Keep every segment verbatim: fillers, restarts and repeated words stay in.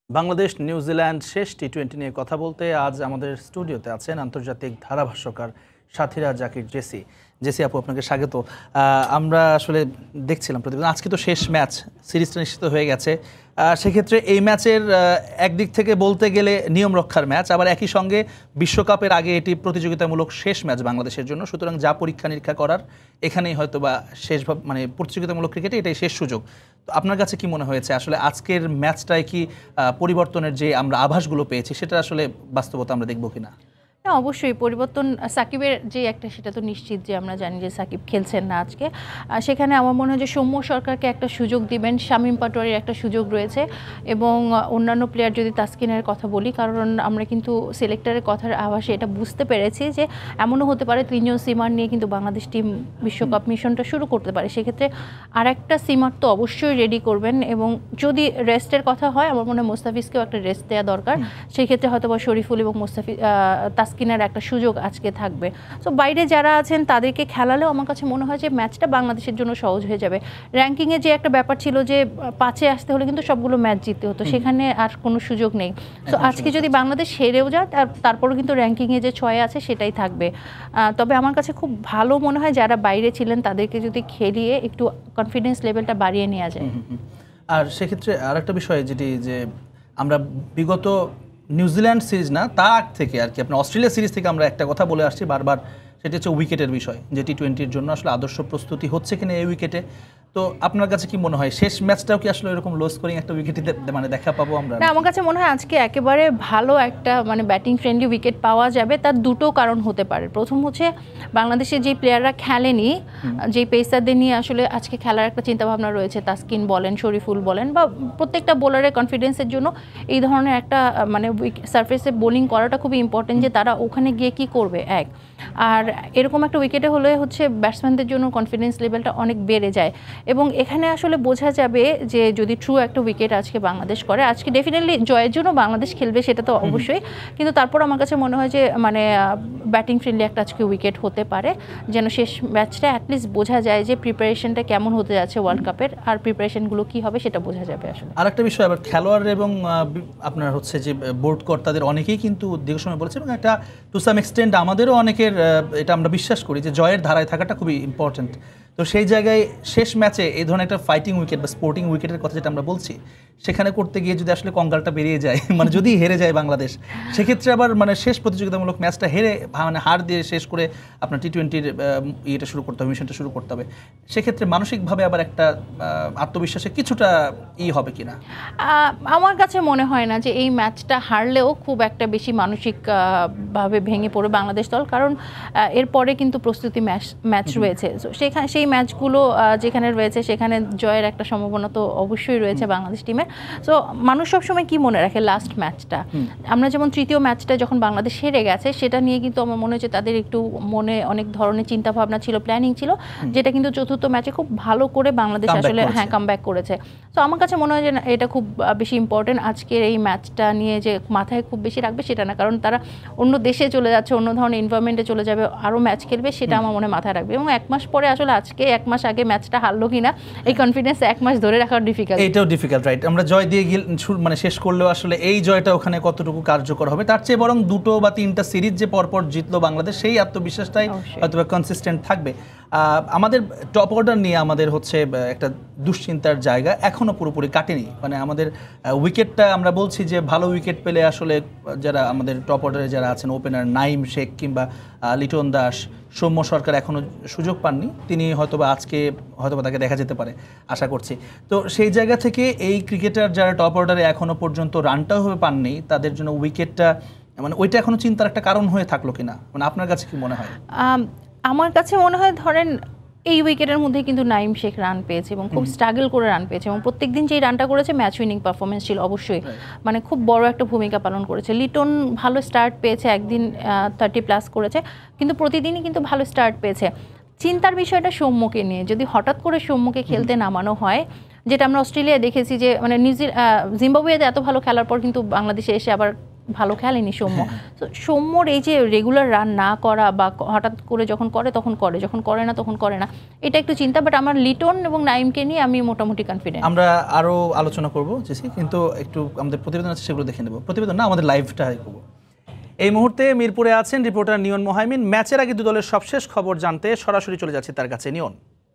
Bangladesh New Zealand শেষ T twenty নিয়ে কথা বলতে আজ আমাদের স্টুডিওতে আছেন আন্তর্জাতিক ধারাভাষ্যকার সাথিরা জাকির জেসি। জেসি আপু, আপনাকে স্বাগত। আমরা আসলে দেখছিলাম প্রতিদিন, আজকে তো শেষ ম্যাচ, সিরিজটা নিশ্চিত হয়ে গেছে। সেক্ষেত্রে এই ম্যাচের একদিক থেকে বলতে গেলে নিয়ম রক্ষার ম্যাচ, আবার একই সঙ্গে বিশ্বকাপের আগে এটি প্রতিযোগিতামূলক শেষ ম্যাচ বাংলাদেশের জন্য। সুতরাং যা পরীক্ষা নিরীক্ষা করার এখানেই হয়তো বা শেষ, মানে প্রতিযোগিতামূলক ক্রিকেটে এটাই শেষ সুযোগ। তো আপনার কাছে কি মনে হয়েছে আসলে আজকের ম্যাচটায় কি পরিবর্তনের যে আমরা আভাসগুলো পেয়েছি সেটা আসলে বাস্তবতা আমরা দেখবো কিনা? না, অবশ্যই পরিবর্তন। সাকিবের যে একটা, সেটা তো নিশ্চিত যে আমরা জানি যে সাকিব খেলছেন না আজকে। সেখানে আমার মনে হয় যে সৌম্য সরকারকে একটা সুযোগ দিবেন, শামীম পাটোয়ারির একটা সুযোগ রয়েছে, এবং অন্যান্য প্লেয়ার যদি তাসকিনের কথা বলি, কারণ আমরা কিন্তু সিলেক্টরের কথার আভাসে এটা বুঝতে পেরেছি যে এমনও হতে পারে তিনজন সিমার নিয়ে কিন্তু বাংলাদেশ টিম বিশ্বকাপ মিশনটা শুরু করতে পারে। সেক্ষেত্রে আর একটা সিমার তো অবশ্যই রেডি করবেন, এবং যদি রেস্টের কথা হয় আমার মনে হয় মোস্তাফিজকেও একটা রেস্ট দেওয়া দরকার। সেই ক্ষেত্রে হয়তো বা শরীফুল এবং মোস্তাফিজ তাসকিনের একটা সুযোগ আজকে থাকবে। সো বাইরে যারা আছেন তাদেরকে খেলালেও আমার কাছে মনে হয় যে ম্যাচটা বাংলাদেশের জন্য সহজ হয়ে যাবে। র্যাঙ্কিংয়ে যে একটা ব্যাপার ছিল যে পাঁচে আসতে হলে কিন্তু সবগুলো ম্যাচ জিততে হতো, সেখানে আর কোনো সুযোগ নেই। তো আজকে যদি বাংলাদেশ হেরেও যায় তারপরও কিন্তু র্যাঙ্কিংয়ে যে ছয় আছে সেটাই থাকবে। তবে আমার কাছে খুব ভালো মনে হয় যারা বাইরে ছিলেন তাদেরকে যদি খেলিয়ে একটু কনফিডেন্স লেভেলটা বাড়িয়ে নেওয়া যায়। আর সেক্ষেত্রে আর একটা বিষয় যেটি, যে আমরা বিগত নিউজিল্যান্ড সিরিজ না, তার থেকে আর কি আপনার অস্ট্রেলিয়া সিরিজ থেকে আমরা একটা কথা বলে আসছি বারবার, সেটা হচ্ছে উইকেটের বিষয়, যে টি টোয়েন্টির জন্য আসলে আদর্শ প্রস্তুতি হচ্ছে কিনা এই উইকেটে। তো আপনার কাছে কি মনে হয় শেষ ম্যাচটাও কি আসলে এরকম লো স্কোরিং একটা উইকেটে মানে দেখা পাবো আমরা? না, আমার কাছে মনে হয় আজকে একেবারে ভালো একটা মানে ব্যাটিং ফ্রেন্ডলি উইকেট পাওয়া যাবে। তার দুটো কারণ হতে পারে। প্রথম হচ্ছে বাংলাদেশের যে প্লেয়াররা খেলেনি, যে পেসারদের নিয়ে আসলে আজকে খেলার একটা চিন্তাভাবনা রয়েছে, তাসকিন বলেন, শরীফুল বলেন, বা প্রত্যেকটা বোলারের কনফিডেন্সের জন্য এই ধরনের একটা মানে সারফেসে বোলিং করাটা খুবই ইম্পর্টেন্ট, যে তারা ওখানে গিয়ে কি করবে এক। আর এরকম একটা উইকেটে হলে হচ্ছে ব্যাটসম্যানদের জন্য কনফিডেন্স লেভেলটা অনেক বেড়ে যায়, এবং এখানে আসলে বোঝা যাবে যে যদি ট্রু একটা উইকেট আজকে বাংলাদেশ করে, আজকে ডেফিনেটলি জয়ের জন্য বাংলাদেশ খেলবে সেটা তো অবশ্যই, কিন্তু তারপর আমার কাছে মনে হয় যে মানে ব্যাটিং ফ্রেন্ডলি একটা আজকে উইকেট হতে পারে, যেন শেষ ম্যাচটা অ্যাটলিস্ট বোঝা যায় যে প্রিপারেশনটা কেমন হতে যাচ্ছে ওয়ার্ল্ড কাপের, আর প্রিপারেশনগুলো কী হবে সেটা বোঝা যাবে আসলে। আর একটা বিষয়, আবার খেলোয়াড় এবং আপনার হচ্ছে যে বোর্ড কর্তাদের অনেকেই কিন্তু দীর্ঘ সময় বলেছে, এবং একটা টু সাম এক্সটেন্ট আমাদেরও অনেকের এটা আমরা বিশ্বাস করি যে জয়ের ধারায় থাকাটা খুবই ইম্পর্টেন্ট। তো সেই জায়গায় শেষ ম্যাচে এই ধরনের একটা ফাইটিং উইকেট বা স্পোর্টিং উইকেটের কথা যেটা আমরা বলছি, সেখানে করতে গিয়ে যদি আসলে কঙ্গালটা বেরিয়ে যায়, মানে যদি হেরে যায় বাংলাদেশ, সেক্ষেত্রে আবার মানে শেষ প্রতিযোগিতামূলক ম্যাচটা হেরে মানে হার দিয়ে শেষ করে আপনার টি টোয়েন্টির ইয়েটা শুরু করতে হবে, মিশনটা শুরু করতে হবে, সেক্ষেত্রে মানসিকভাবে আবার একটা আত্মবিশ্বাসে কিছুটা ই হবে কিনা? আমার কাছে মনে হয় না যে এই ম্যাচটা হারলেও খুব একটা বেশি মানসিকভাবে ভেঙে পড়ে বাংলাদেশ দল, কারণ এরপরে কিন্তু প্রস্তুতি ম্যাচ ম্যাচ রয়েছে। সেখানে সেই ম্যাচগুলো যেখানে রয়েছে সেখানে জয়ের একটা সম্ভাবনা তো অবশ্যই রয়েছে বাংলাদেশ টিমের। সো মানুষ সবসময় কি মনে রাখে লাস্ট ম্যাচটা, আমরা যেমন তৃতীয় ম্যাচটা যখন বাংলাদেশ হেরে গেছে সেটা নিয়ে কিন্তু আমার মনে হচ্ছে তাদের একটু মনে অনেক ধরনের চিন্তা ভাবনা ছিল, প্ল্যানিং ছিল, যেটা কিন্তু চতুর্থ ম্যাচে খুব ভালো করে বাংলাদেশ আসলে হ্যাঁ কামব্যাক করেছে। তো আমার কাছে মনে হয় যে এটা খুব বেশি ইম্পর্টেন্ট আজকের এই ম্যাচটা নিয়ে যে মাথায় খুব বেশি রাখবে সেটা না, কারণ তারা অন্য দেশে চলে যাচ্ছে, অন্য ধরনের এনভায়রনমেন্টে চলে যাবে, আরও ম্যাচ খেলবে, সেটা আমার মনে মাথায় রাখবে। এবং এক মাস পরে আসলে আজকে এক মাস আগে ম্যাচটা হারলো কিনা এই কনফিডেন্স এক মাস ধরে রাখা ডিফিকাল্ট। এটাও ডিফিকাল্ট, রাইট? আমরা জয় দিয়ে মানে শেষ করলেও আসলে এই জয়টা ওখানে কতটুকু কার্যকর হবে, তার চেয়ে বরং দুটো বা তিনটা সিরিজ যে পরপর জিতলো বাংলাদেশ, সেই আত্মবিশ্বাসটাই হয়তো কনসিস্টেন্ট থাকবে। আমাদের টপ অর্ডার নিয়ে আমাদের হচ্ছে একটা দুশ্চিন্তার জায়গা এখনও পুরোপুরি কাটেনি। মানে আমাদের উইকেটটা আমরা বলছি যে ভালো উইকেট পেলে আসলে যারা আমাদের টপ অর্ডারে যারা আছেন, ওপেনার নাইম শেখ কিংবা লিটন দাস, সৌম্য সরকার এখনও সুযোগ পাননি, তিনি হয়তোবা আজকে হয়তোবা তাকে দেখা যেতে পারে, আশা করছি। তো সেই জায়গা থেকে এই ক্রিকেটার যারা টপ অর্ডারে এখনও পর্যন্ত রানটাও ভাবে পাননি, তাদের জন্য উইকেটটা মানে ওইটা এখনও চিন্তার একটা কারণ হয়ে থাকলো কিনা, মানে আপনার কাছে কি মনে হয়? আমার কাছে মনে হয় ধরেন এই উইকেটের মধ্যে কিন্তু নাইম শেখ রান পেয়েছে এবং খুব স্ট্রাগল করে রান পেয়েছে, এবং প্রত্যেকদিন যেই রানটা করেছে ম্যাচ উইনিং পারফরমেন্স ছিল, অবশ্যই মানে খুব বড় একটা ভূমিকা পালন করেছে। লিটন ভালো স্টার্ট পেয়েছে, একদিন থার্টি প্লাস করেছে, কিন্তু প্রতিদিনই কিন্তু ভালো স্টার্ট পেয়েছে। চিন্তার বিষয়টা সৌম্যকে নিয়ে, যদি হঠাৎ করে সৌম্যকে খেলতে নামানো হয়, যেটা আমরা অস্ট্রেলিয়ায় দেখেছি যে মানে নিউজিল্যান্ড জিম্বাবুয়েতে এত ভালো খেলার পর কিন্তু বাংলাদেশে এসে আবার ভালো খেলেনি সৌম্য। তো সৌম্যর এই যে রেগুলার রান না করা বা হঠাৎ করে যখন করে তখন করে, যখন করে না তখন করে না, এটা একটু চিন্তা। বাট আমার লিটন এবং নাইমকে নিয়ে আমি মোটামুটি কনফিডেন্ট। আমরা আরও আলোচনা করবো জেসি, কিন্তু একটু আমাদের প্রতিবেদন আছে সেগুলো দেখে নেব। প্রতিবেদন না, আমাদের লাইভটা করবো। এই মুহূর্তে মিরপুরে আছেন রিপোর্টার নিয়ন মোহাইমিন। ম্যাচের আগে দু দলের সবশেষ খবর জানতে সরাসরি চলে যাচ্ছে তার কাছে। নিয়ন।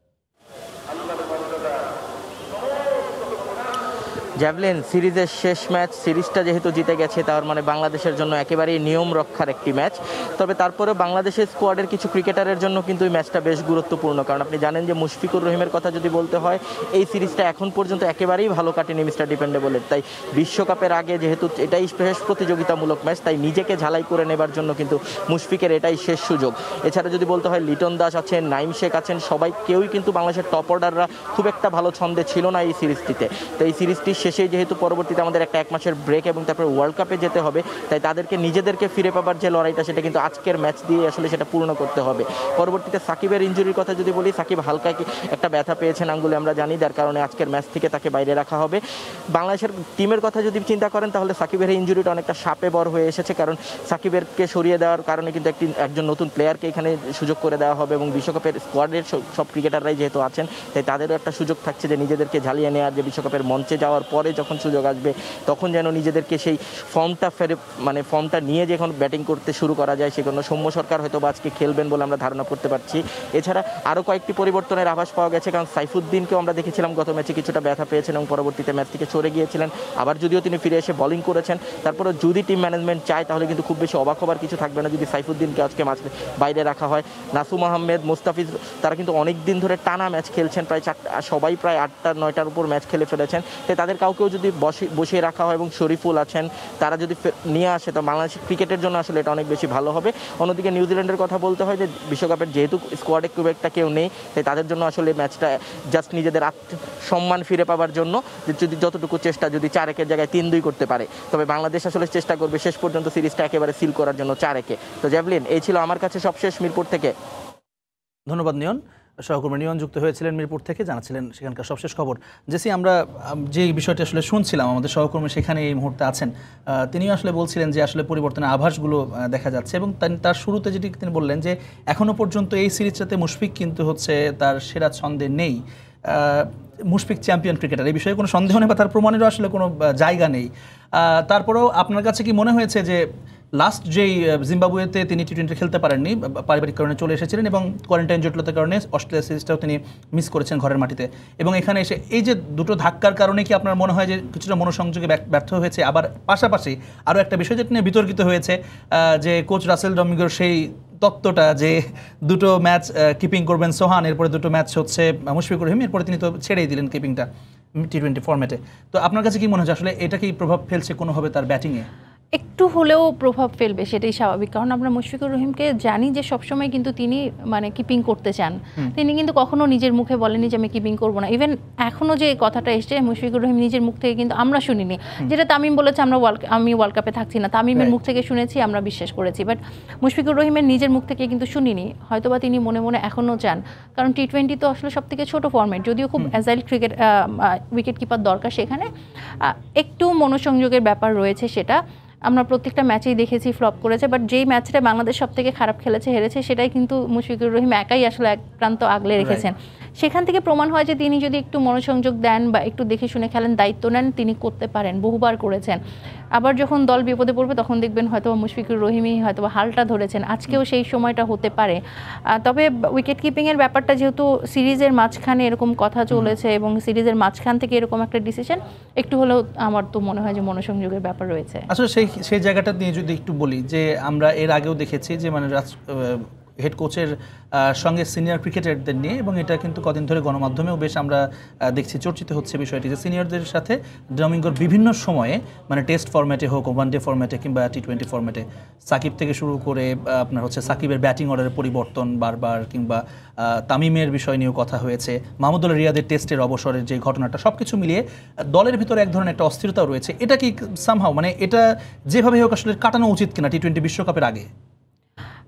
জ্যাভলিন সিরিজের শেষ ম্যাচ, সিরিজটা যেহেতু জিতে গেছে তার মানে বাংলাদেশের জন্য একেবারেই নিয়ম রক্ষার একটি ম্যাচ। তবে তারপরে বাংলাদেশের স্কোয়াডের কিছু ক্রিকেটারের জন্য কিন্তু এই ম্যাচটা বেশ গুরুত্বপূর্ণ, কারণ আপনি জানেন যে মুশফিকুর রহিমের কথা যদি বলতে হয়, এই সিরিজটা এখন পর্যন্ত একেবারেই ভালো কাটেনি মিস্টার ডিপেন্ডেবলের। তাই বিশ্বকাপের আগে যেহেতু এটাই শেষ প্রতিযোগিতামূলক ম্যাচ, তাই নিজেকে ঝালাই করে নেবার জন্য কিন্তু মুশফিকের এটাই শেষ সুযোগ। এছাড়া যদি বলতে হয়, লিটন দাস আছেন, নাইম শেখ আছেন, সবাই কেউই কিন্তু বাংলাদেশের টপ অর্ডাররা খুব একটা ভালো ছন্দে ছিল না এই সিরিজটিতে। তো এই সিরিজটি শেষে যেহেতু পরবর্তীতে আমাদের একটা এক মাসের ব্রেক এবং তারপরে ওয়ার্ল্ড কাপে যেতে হবে, তাই তাদেরকে নিজেদেরকে ফিরে পাবার যে লড়াইটা, সেটা কিন্তু আজকের ম্যাচ দিয়ে আসলে সেটা পূর্ণ করতে হবে। পরবর্তীতে সাকিবের ইনজুরির কথা যদি বলি, সাকিব হালকা একটা ব্যথা পেয়েছেন আঙ্গুলে, আমরা জানি, যার কারণে আজকের ম্যাচ থেকে তাকে বাইরে রাখা হবে। বাংলাদেশের টিমের কথা যদি চিন্তা করেন, তাহলে সাকিবের ইনজুরিটা অনেকটা সাপে বর হয়ে এসেছে, কারণ সাকিবেরকে সরিয়ে দেওয়ার কারণে কিন্তু একটি একজন নতুন প্লেয়ারকে এখানে সুযোগ করে দেওয়া হবে এবং বিশ্বকাপের স্কোয়াডের সব ক্রিকেটাররাই যেহেতু আছেন, তাই তাদেরও একটা সুযোগ থাকছে যে নিজেদেরকে ঝালিয়ে নেওয়ার, যে বিশ্বকাপের মঞ্চে যাওয়ার পরে যখন সুযোগ আসবে তখন যেন নিজেদেরকে সেই ফর্মটা ফেরে মানে ফর্মটা নিয়ে যখন ব্যাটিং করতে শুরু করা যায়। সেজন্য সৌম্য সরকার হয়তো বা আজকে খেলবেন বলে আমরা ধারণা করতে পারছি। এছাড়া আরও কয়েকটি পরিবর্তনের আভাস পাওয়া গেছে, কারণ সাইফুদ্দিনকেও আমরা দেখেছিলাম গত ম্যাচে কিছুটা ব্যথা পেয়েছেন এবং পরবর্তীতে ম্যাচ থেকে সরে গিয়েছিলেন, আবার যদিও তিনি ফিরে এসে বোলিং করেছেন। তারপরে যদি টিম ম্যানেজমেন্ট চায় তাহলে কিন্তু খুব বেশি অবাক হবার কিছু থাকবে না যদি সাইফুদ্দিনকে আজকে ম্যাচ বাইরে রাখা হয়। নাসুম আহমেদ, মুস্তাফিজ, তারা কিন্তু অনেক দিন ধরে টানা ম্যাচ খেলছেন, প্রায় চারটা সবাই প্রায় আটটা নয়টার উপর ম্যাচ খেলে ফেলেছেন। তাই তাদের কাউকেও যদি বসে বসিয়ে রাখা হয় এবং শরীফুল আছেন, তারা যদি নিয়ে আসে, তো বাংলাদেশ ক্রিকেটের জন্য আসলে এটা অনেক বেশি ভালো হবে। অন্যদিকে নিউজিল্যান্ডের কথা বলতে হয় যে বিশ্বকাপের যেহেতু স্কোয়াডে খুব একটা কেউ নেই, তাই তাদের জন্য আসলে ম্যাচটা জাস্ট নিজেদের সম্মান ফিরে পাওয়ার জন্য যদি যতটুকু চেষ্টা, যদি চার একের জায়গায় তিন দুই করতে পারে, তবে বাংলাদেশ আসলে চেষ্টা করবে শেষ পর্যন্ত সিরিজটা একেবারে সিল করার জন্য চার একে। তো জ্যাভলিন, এই ছিল আমার কাছে সবশেষ মিরপুর থেকে। ধন্যবাদ নিয়ন। সহকর্মী নিয়ন যুক্ত হয়েছিলেন মিরপুর থেকে, জানাচ্ছিলেন সেখানকার সবশেষ খবর। জেসি, আমরা যে বিষয়টি আসলে শুনছিলাম, আমাদের সহকর্মী সেখানে এই মুহূর্তে আছেন, তিনিও আসলে বলছিলেন যে আসলে পরিবর্তনের আভাসগুলো দেখা যাচ্ছে এবং তার শুরুতে যেটি তিনি বললেন যে এখনও পর্যন্ত এই সিরিজটাতে মুশফিক কিন্তু হচ্ছে তার সেরা ছন্দে নেই। মুশফিক চ্যাম্পিয়ন ক্রিকেটার, এই বিষয়ে কোনো সন্দেহ নেই বা তার প্রমাণেরও আসলে কোনো জায়গা নেই। তারপরেও আপনার কাছে কি মনে হয়েছে যে লাস্ট যেই জিম্বাবুয়েতে তিনি টি টোয়েন্টি খেলতে পারেননি, পারিবারিক কারণে চলে এসেছিলেন এবং কোয়ারেন্টাইন জটিলতার কারণে অস্ট্রেলিয়া সিরিজটাও তিনি মিস করেছেন ঘরের মাটিতে, এবং এখানে এসে এই যে দুটো ধাক্কার কারণে কি আপনার মনে হয় যে কিছুটা মনোসংযোগে ব্যর্থ হয়েছে? আবার পাশাপাশি আরও একটা বিষয় যেটা নিয়ে বিতর্কিত হয়েছে, যে কোচ রাসেল ডমিঙ্গোর সেই তত্ত্বটা যে দুটো ম্যাচ কিপিং করবেন সোহান, এরপরে দুটো ম্যাচ হচ্ছে মুশফিকুর রহিম, এরপরে তিনি তো ছেড়েই দিলেন কিপিংটা টি টোয়েন্টি ফরম্যাটে। তো আপনার কাছে কি মনে হচ্ছে আসলে এটা কি প্রভাব ফেলছে কোনোভাবে তার ব্যাটিংয়ে? একটু হলেও প্রভাব ফেলবে, সেটাই স্বাভাবিক, কারণ আমরা মুশফিকুর রহিমকে জানি যে সবসময় কিন্তু তিনি মানে কিপিং করতে চান। তিনি কিন্তু কখনো নিজের মুখে বলেনি যে আমি কিপিং করবো না। ইভেন এখনও যে কথাটা এসছে মুশফিকুর রহিম নিজের মুখ থেকে কিন্তু আমরা শুনিনি, যেটা তামিম বলেছে আমরা ওয়ার্ল্ড আমি ওয়ার্ল্ড কাপে থাকছি না, তামিমের মুখ থেকে শুনেছি, আমরা বিশ্বাস করেছি, বাট মুশফিকুর রহিমের নিজের মুখ থেকে কিন্তু শুনিনি। হয়তোবা তিনি মনে মনে এখনও চান, কারণ টি টোয়েন্টি তো আসলে সব থেকে ছোটো ফর্ম্যাট, যদিও খুব অ্যাজাইল ক্রিকেট উইকেট কিপার দরকার, সেখানে একটু মনোসংযোগের ব্যাপার রয়েছে। সেটা আমরা প্রত্যেকটা ম্যাচেই দেখেছি ফ্লপ করেছে, বাট যেই ম্যাচটা বাংলাদেশ সব থেকে খারাপ খেলেছে, হেরেছে, সেটাই কিন্তু মুশফিকুর রহিম একাই আসলে এক প্রান্ত আগলে রেখেছেন। সেখান থেকে প্রমাণ হয় যে তিনি যদি একটু মনোসংযোগ দেন বা একটু দেখে শুনে খেলেন, দায়িত্ব নেন, তিনি করতে পারেন, বহুবার করেছেন। আবার যখন দল বিপদে পড়বে তখন দেখবেন হয়তো মুশফিকুর রহিমই হয়তো হালটা ধরেছেন, আজকেও সেই সময়টা হতে পারে। তবে উইকেট কিপিংয়ের ব্যাপারটা যেহেতু সিরিজের মাঝখানে এরকম কথা চলেছে এবং সিরিজের মাঝখান থেকে এরকম একটা ডিসিশন, একটু হলেও আমার তো মনে হয় যে মনোসংযোগের ব্যাপার রয়েছে। আসলে সেই সেই জায়গাটা নিয়ে যদি একটু বলি, যে আমরা এর আগেও দেখেছি যে মানে হেড কোচের সঙ্গে সিনিয়র ক্রিকেটারদের নিয়ে, এবং এটা কিন্তু কদিন ধরে গণমাধ্যমেও বেশ আমরা দেখছি চর্চিত হচ্ছে বিষয়টি, যে সিনিয়রদের সাথে ডমিঙ্গোর বিভিন্ন সময়ে মানে টেস্ট ফরম্যাটে হোক, ওয়ান ডে ফরম্যাটে কিংবা টি টোয়েন্টি ফরম্যাটে সাকিব থেকে শুরু করে আপনার হচ্ছে সাকিবের ব্যাটিং অর্ডারের পরিবর্তন বারবার, কিংবা তামিমের বিষয় নিয়েও কথা হয়েছে, মাহমুদুল রিয়াদের টেস্টের অবসরের যে ঘটনাটা, সব কিছু মিলিয়ে দলের ভিতরে এক ধরনের একটা অস্থিরতাও রয়েছে। এটা কি সামহাও মানে এটা যেভাবে হোক আসলে কাটানো উচিত কিনা টি টোয়েন্টি বিশ্বকাপের আগে?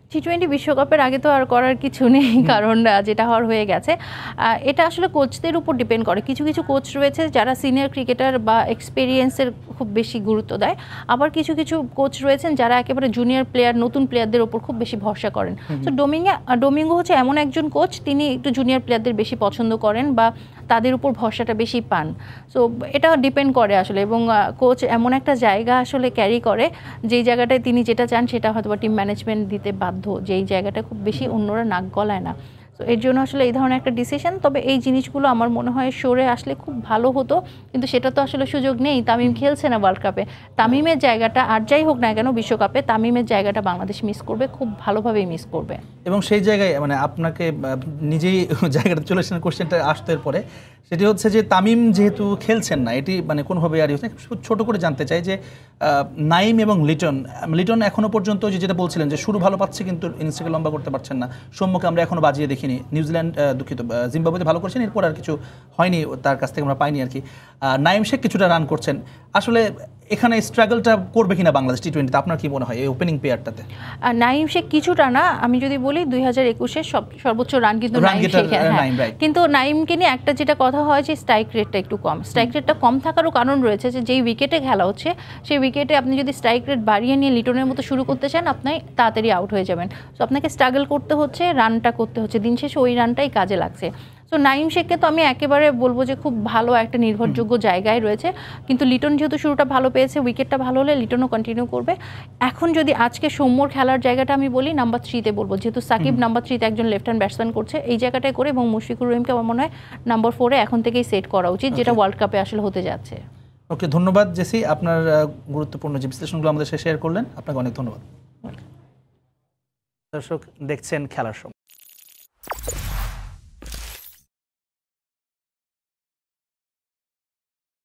টি টোয়েন্টি বিশ্বকাপের আগে তো আর করার কিছু নেই, কারণ যেটা হওয়ার হয়ে গেছে। এটা আসলে কোচদের উপর ডিপেন্ড করে। কিছু কিছু কোচ রয়েছে যারা সিনিয়র ক্রিকেটার বা এক্সপিরিয়েন্সের খুব বেশি গুরুত্ব দেয়, আবার কিছু কিছু কোচ রয়েছেন যারা একেবারে জুনিয়র প্লেয়ার, নতুন প্লেয়ারদের ওপর খুব বেশি ভরসা করেন। তো ডোমিঙ্গো ডোমিঙ্গো হচ্ছে এমন একজন কোচ, তিনি একটু জুনিয়র প্লেয়ারদের বেশি পছন্দ করেন বা তাদের উপর ভরসাটা বেশি পান। সো এটা ডিপেন্ড করে আসলে, এবং কোচ এমন একটা জায়গা আসলে ক্যারি করে যেই জায়গাটায় তিনি যেটা চান সেটা হয়তো টিম ম্যানেজমেন্ট দিতে বাধ্য, যেই জায়গাটা খুব বেশি অন্যরা নাক গলায় না। তো এর জন্য আসলে এই ধরনের একটা ডিসিশন। তবে এই জিনিসগুলো আমার মনে হয় সরে আসলে খুব ভালো হতো, কিন্তু সেটা তো আসলে সুযোগ নেই। তামিম খেলছে না ওয়ার্ল্ড কাপে, তামিমের জায়গাটা আর যাই হোক না কেন বিশ্বকাপে তামিমের জায়গাটা বাংলাদেশ মিস করবে, খুব ভালোভাবেই মিস করবে। এবং সেই জায়গায় মানে আপনাকে নিজেই জায়গাটা চলে এসেছেন কোশ্চেনটা আসতে পরে, সেটি হচ্ছে যে তামিম যেহেতু খেলছেন না, এটি মানে কোনোভাবে আর হচ্ছে ছোট করে জানতে চাই যে নাইম এবং লিটন লিটন এখনো পর্যন্ত যে যেটা বলছিলেন যে শুরু ভালো পাচ্ছে কিন্তু ইনিংসটাকে লম্বা করতে পারছেন না। সৌম্যকে আমরা এখনো বাজিয়ে দেখিনি, নিউজিল্যান্ড দুঃখিত জিম্বাবুয়েতে ভালো করছেন, এরপর আর কিছু হয়নি তার কাছ থেকে আমরা পাইনি আর কি। নাইম শেখ কিছুটা রান করছেন, আসলে এখানে স্ট্রাগলটা করবে কিনা বাংলাদেশ টি টোয়েন্টিতে আপনার কি মনে হয় এই ওপেনিং পেয়ারটাতে? নাইম শেখ কিছুটা না, আমি যদি বলি দুই হাজার একুশের সর্বোচ্চ রান কিন্তু নাইম শেখ, কিন্তু নাইমকে নিয়ে একটা যেটা কথা হয় যে স্ট্রাইক রেটটা একটু কম। স্ট্রাইক রেটটা কম থাকারও কারণ রয়েছে যে যেই উইকেটে খেলা হচ্ছে সেই উইকেটে আপনি যদি স্ট্রাইক রেট বাড়িয়ে নিয়ে লিটনের মতো শুরু করতে চান আপনি তাড়াতাড়ি আউট হয়ে যাবেন। সো আপনাকে স্ট্রাগল করতে হচ্ছে, রানটা করতে হচ্ছে, দিন শেষে ওই রানটাই কাজে লাগছে। সো নাইম শেখকে তো আমি একেবারে বলবো যে খুব ভালো একটা নির্ভরযোগ্য জায়গায় রয়েছে, কিন্তু লিটন যেহেতু শুরুটা ভালো পেয়েছে, উইকেটটা ভালো হলে লিটনও কন্টিনিউ করবে। এখন যদি আজকে সৌম্যর খেলার জায়গাটা আমি বলি নাম্বার থ্রিতে বলবো, যেহেতু সাকিব নাম্বার থ্রিতে একজন লেফট হ্যান্ড ব্যাটসম্যান করছে, এই জায়গাটায় করে, এবং মুশফিকুর রহিমকে আমার মনে হয় নাম্বার ফোরে এখন থেকেই সেট করা উচিত, যেটা ওয়ার্ল্ড কাপে আসলে হতে যাচ্ছে। ওকে, ধন্যবাদ জেসি, আপনার গুরুত্বপূর্ণ যে বিশ্লেষণগুলো আমাদের সাথে শেয়ার করলেন, আপনাকে অনেক ধন্যবাদ। দর্শক দেখছেন খেলার সময়।